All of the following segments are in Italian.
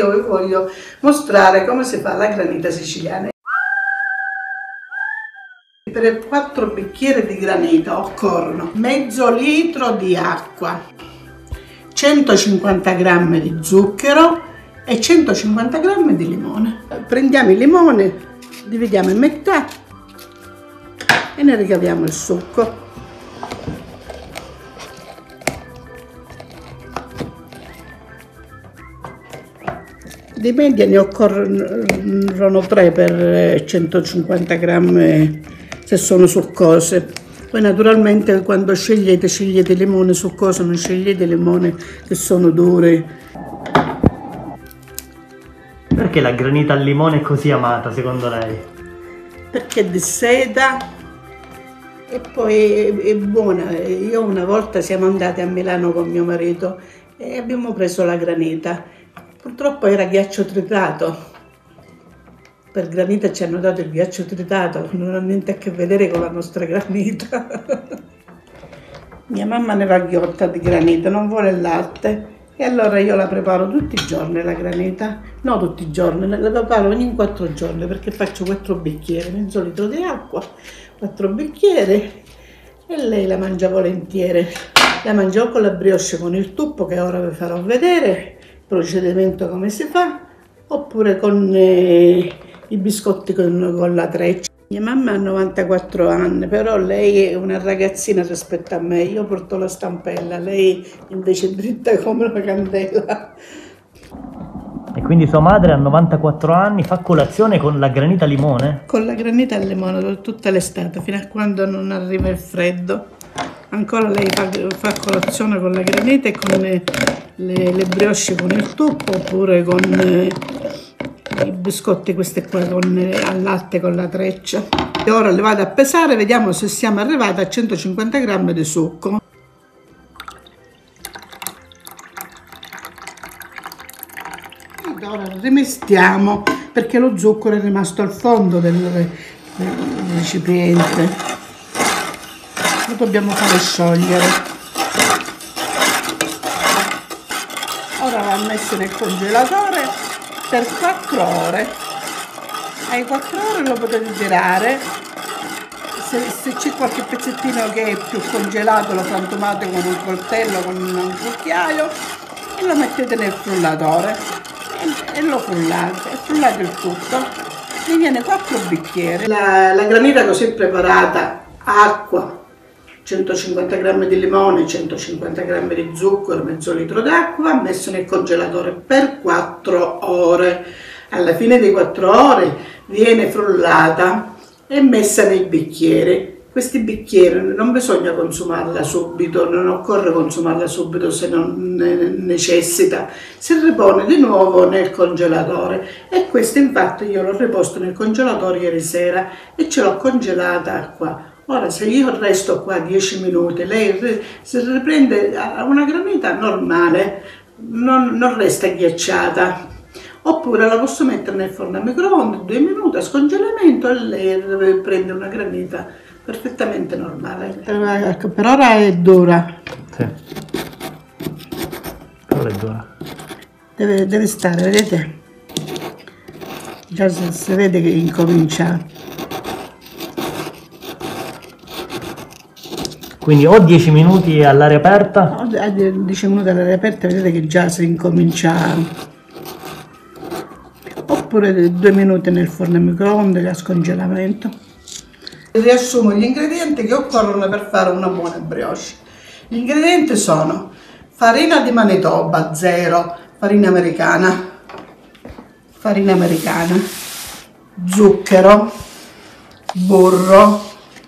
Io vi voglio mostrare come si fa la granita siciliana. Per 4 bicchieri di granita occorrono mezzo litro di acqua, 150 g di zucchero e 150 g di limone. Prendiamo il limone, dividiamo in metà e ne ricaviamo il succo. Di media ne occorrono 3 per 150 g se sono succose. Poi naturalmente quando scegliete limone succoso, non scegliete limone che sono duri. Perché la granita al limone è così amata secondo lei? Perché disseta e poi è buona. Io una volta siamo andati a Milano con mio marito e abbiamo preso la granita. Purtroppo era ghiaccio tritato. Per granita ci hanno dato il ghiaccio tritato, non ha niente a che vedere con la nostra granita. Mia mamma ne va ghiotta di granita, non vuole il latte e allora io la preparo tutti i giorni la granita. No, tutti i giorni, la preparo ogni 4 giorni perché faccio 4 bicchieri, mezzo litro di acqua, 4 bicchieri e lei la mangia volentieri. La mangio con la brioche con il tuppo che ora vi farò vedere il procedimento come si fa, oppure con i biscotti con la treccia. Mia mamma ha 94 anni, però lei è una ragazzina rispetto a me. Io porto la stampella, lei invece è dritta come una candela. E quindi sua madre a 94 anni fa colazione con la granita al limone? Con la granita al limone tutta l'estate, fino a quando non arriva il freddo. Ancora lei fa colazione con la granita e con le brioche con il tuppo, oppure con i biscotti questi qua al latte con la treccia. E ora le vado a pesare, vediamo se siamo arrivati a 150 g di succo. Ed ora rimestiamo perché lo zucchero è rimasto al fondo del recipiente. Lo dobbiamo fare sciogliere. Ora va messo nel congelatore per 4 ore. Ai 4 ore lo potete tirare. Se c'è qualche pezzettino che è più congelato lo frantumate con un coltello, con un cucchiaio e lo mettete nel frullatore e lo frullate. E frullate il tutto. Vi viene 4 bicchieri. La granita così preparata, acqua, 150 g di limone, 150 g di zucchero, mezzo litro d'acqua, messo nel congelatore per 4 ore. Alla fine di 4 ore viene frullata e messa nei bicchieri. Questi bicchieri non bisogna consumarla subito, non occorre consumarla subito se non necessita. Si ripone di nuovo nel congelatore e questo infatti io l'ho riposto nel congelatore ieri sera e ce l'ho congelata qua. Ora se io resto qua 10 minuti, lei si riprende a una granita normale, non resta ghiacciata. Oppure la posso mettere nel forno a microonde, 2 minuti a scongelamento e lei prende una granita perfettamente normale. Per ora è dura. Sì. Per ora è dura. Deve stare, vedete? Già si vede che incomincia. Quindi o 10 minuti all'aria aperta? A 10 minuti all'aria aperta vedete che già si incomincia. Oppure 2 minuti nel forno a microonde a scongelamento. Riassumo gli ingredienti che occorrono per fare una buona brioche. Gli ingredienti sono farina di Manitoba 0, farina americana, zucchero, burro,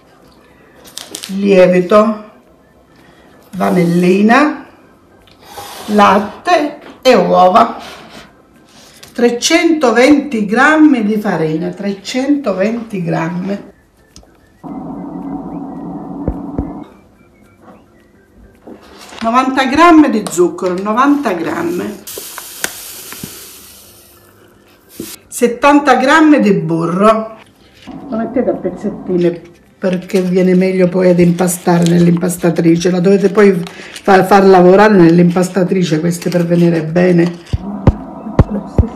lievito, vanillina, latte e uova. 320 g di farina, 320 g. 90 g di zucchero, 90 g. 70 g di burro. Lo mettete a pezzettini perché viene meglio poi ad impastare nell'impastatrice. La dovete poi far lavorare nell'impastatrice queste per venire bene.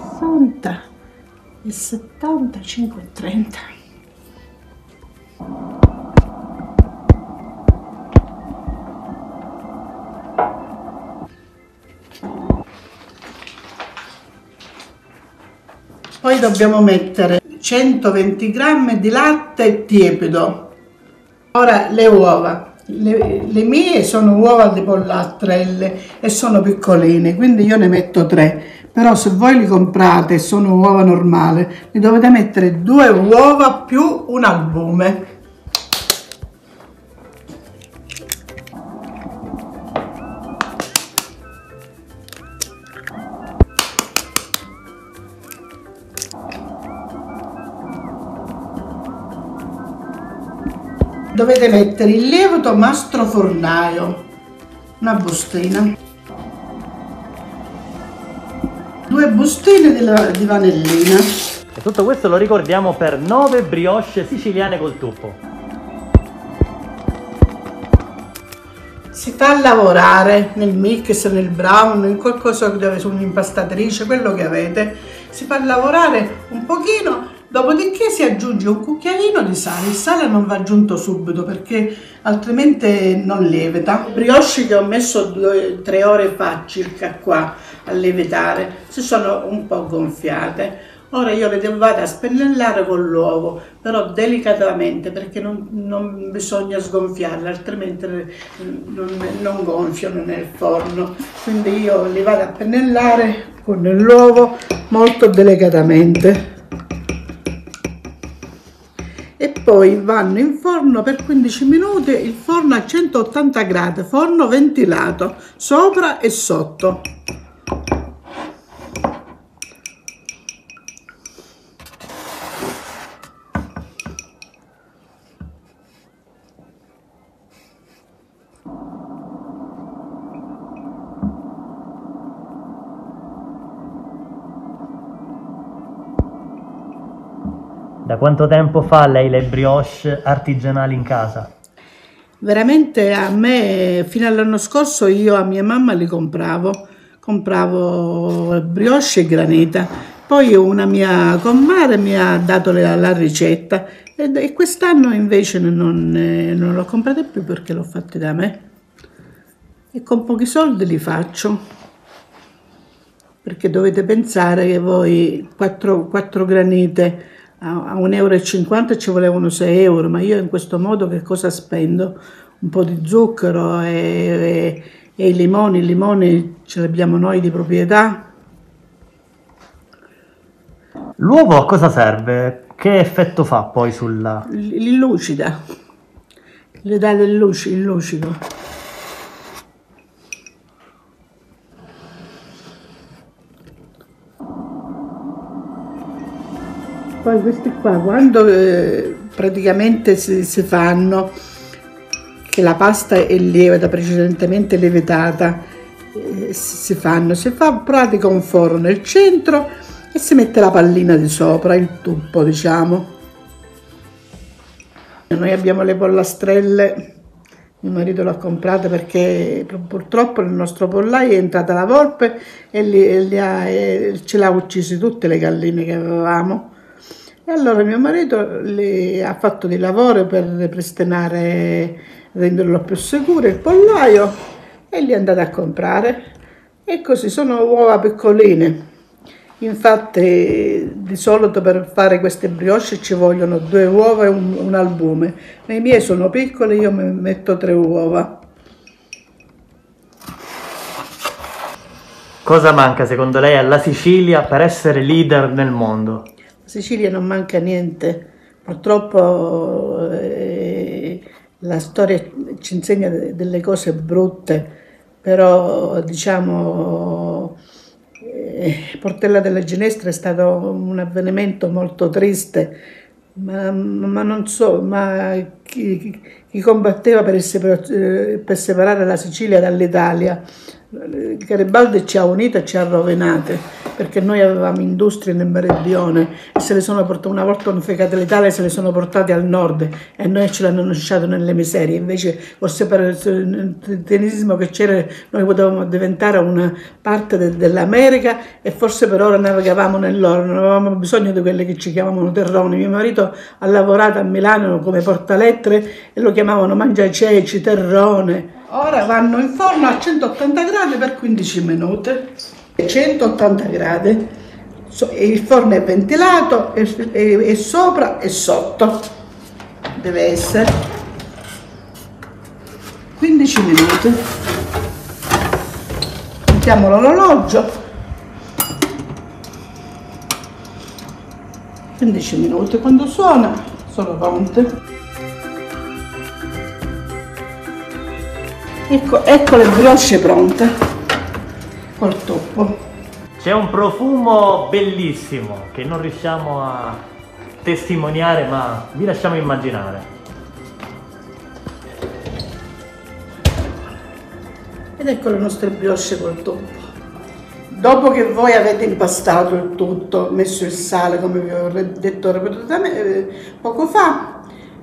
e 70, 5,30. Poi dobbiamo mettere 120 grammi di latte tiepido. Ora le uova. Le mie sono uova di pollastrelle e sono piccoline, quindi io ne metto 3. Però se voi li comprate e sono uova normali, ne dovete mettere 2 uova più un albume. Dovete mettere il lievito mastrofornaio, una bustina, 2 bustine di vanillina. E tutto questo lo ricordiamo per 9 brioche siciliane col tuffo. Si fa lavorare nel mix, nel brown, in qualcosa dove su un'impastatrice, quello che avete. Si fa lavorare un pochino. Dopodiché si aggiunge un cucchiaino di sale. Il sale non va aggiunto subito perché altrimenti non lievita. Le brioche che ho messo 2-3 ore fa circa qua a lievitare si sono un po' gonfiate. Ora io le vado a spennellare con l'uovo, però delicatamente perché non bisogna sgonfiarle, altrimenti non gonfiano nel forno. Quindi io li vado a pennellare con l'uovo molto delicatamente. E poi vanno in forno per 15 minuti, il forno a 180 gradi, forno ventilato, sopra e sotto. Da quanto tempo fa lei le brioche artigianali in casa? Veramente a me, fino all'anno scorso, io a mia mamma li compravo brioche e granita. Poi una mia comare mi ha dato la ricetta e quest'anno invece non l'ho comprata più perché l'ho fatta da me. E con pochi soldi li faccio. Perché dovete pensare che voi 4 granite a 1,50 € ci volevano 6 euro, ma io in questo modo che cosa spendo? Un po' di zucchero e i limoni ce li abbiamo noi di proprietà. L'uovo a cosa serve? Che effetto fa poi sulla... Illucida, le dà il lucido. Poi questi qua, quando praticamente si fanno, che la pasta è lievita, precedentemente lievitata, si fa in pratica un foro nel centro e si mette la pallina di sopra, il tuppo diciamo. Noi abbiamo le pollastrelle, mio marito l'ha comprata perché purtroppo nel nostro pollaio è entrata la volpe e ce l'ha uccise tutte le galline che avevamo. E allora mio marito le ha fatto dei lavori per ripristinare, renderlo più sicuro il pollaio e li è andato a comprare. E così sono uova piccoline. Infatti di solito per fare queste brioche ci vogliono 2 uova e un albume. Le mie sono piccole, io mi metto 3 uova. Cosa manca secondo lei alla Sicilia per essere leader nel mondo? Sicilia non manca niente, purtroppo la storia ci insegna delle cose brutte, però diciamo Portella della Ginestra è stato un avvenimento molto triste, ma non so, ma chi combatteva per separare la Sicilia dall'Italia, Garibaldi ci ha unite e ci ha rovinate. perché noi avevamo industrie nel meridione e se le sono portate, una volta unificate l'Italia, se le sono portate al nord e noi ce l'hanno lasciato nelle miserie. Invece col separazionismo che c'era noi potevamo diventare una parte dell'America e forse per ora navigavamo nell'oro, non avevamo bisogno di quelli che ci chiamavano terroni. Mio marito ha lavorato a Milano come portalettere e lo chiamavano mangiaceci, terrone. Ora vanno in forno a 180 gradi per 15 minuti. 180 gradi, il forno è ventilato e sopra e sotto deve essere 15 minuti. Mettiamo l'orologio, 15 minuti, quando suona sono pronte. Ecco le brioche pronte col toppo. C'è un profumo bellissimo che non riusciamo a testimoniare, ma vi lasciamo immaginare. Ed ecco le nostre brioche col toppo. Dopo che voi avete impastato il tutto, messo il sale come vi ho detto ripetutamente poco fa,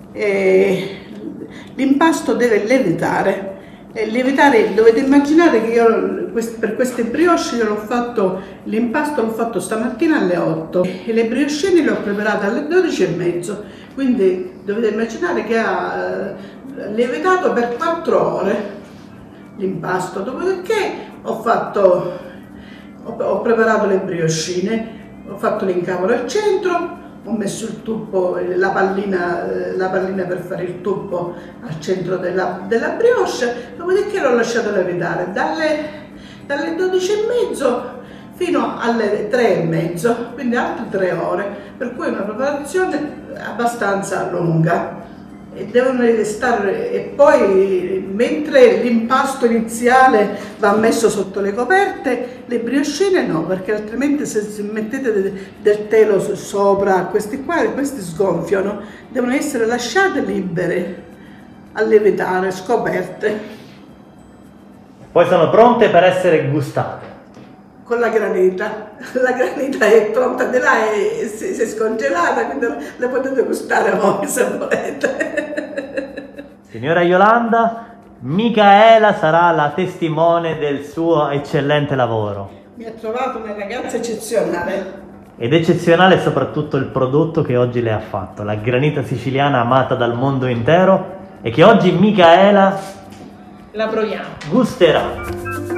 l'impasto deve lievitare. E lievitare, dovete immaginare che io per queste brioche l'impasto l'ho fatto stamattina alle 8 e le briochine le ho preparate alle 12:30, quindi dovete immaginare che ha lievitato per 4 ore l'impasto. Dopodiché ho preparato le briochine, ho fatto l'incavolo al centro, ho messo il tuppo, la pallina per fare il tuppo al centro della brioche, dopodiché l'ho lasciato lievitare dalle 12:30 fino alle 3:30, quindi altre 3 ore, per cui è una preparazione abbastanza lunga. E devono restare, e poi mentre l'impasto iniziale va messo sotto le coperte, le briochine no, perché altrimenti se mettete del telo sopra questi sgonfiano, devono essere lasciate libere a lievitare, scoperte. Poi sono pronte per essere gustate. Con la granita è pronta di là e si è scongelata, quindi le potete gustare voi se volete. Signora Yolanda, Micaela sarà la testimone del suo eccellente lavoro. Mi ha trovato una ragazza eccezionale. Ed eccezionale soprattutto il prodotto che oggi le ha fatto, la granita siciliana amata dal mondo intero e che oggi Micaela la proviamo. Gusterà.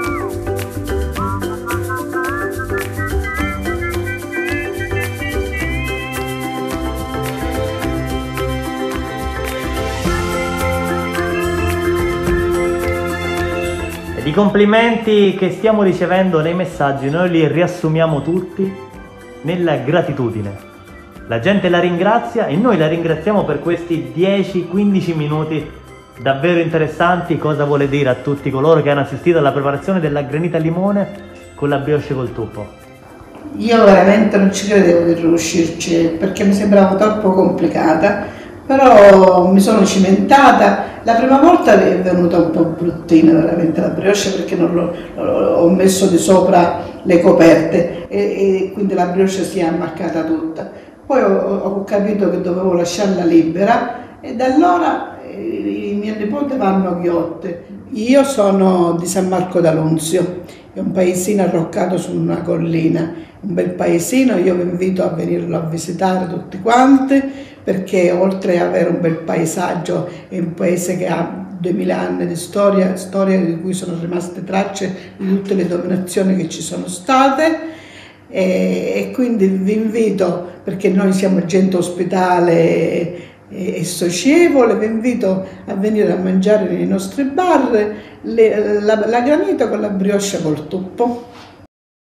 I complimenti che stiamo ricevendo nei messaggi noi li riassumiamo tutti nella gratitudine. La gente la ringrazia e noi la ringraziamo per questi 10-15 minuti davvero interessanti. Cosa vuole dire a tutti coloro che hanno assistito alla preparazione della granita al limone con la brioche col tuppo? Io veramente non ci credevo di riuscirci perché mi sembrava troppo complicata, però mi sono cimentata. La prima volta è venuta un po' bruttina veramente la brioche perché non ho messo di sopra le coperte e quindi la brioche si è ammaccata tutta. Poi ho capito che dovevo lasciarla libera e da allora i miei nipoti vanno a ghiotte. Io sono di San Marco d'Alunzio, è un paesino arroccato su una collina, un bel paesino. Io vi invito a venirlo a visitare tutti quanti, perché oltre ad avere un bel paesaggio è un paese che ha 2000 anni di storia di cui sono rimaste tracce di tutte le dominazioni che ci sono state, e quindi vi invito, perché noi siamo gente ospitale e socievole, vi invito a venire a mangiare nei nostri bar la granita con la brioche col tuppo.